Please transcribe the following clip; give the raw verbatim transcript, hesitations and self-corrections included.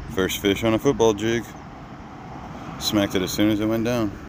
First fish on a football jig. Smacked it as soon as it went down.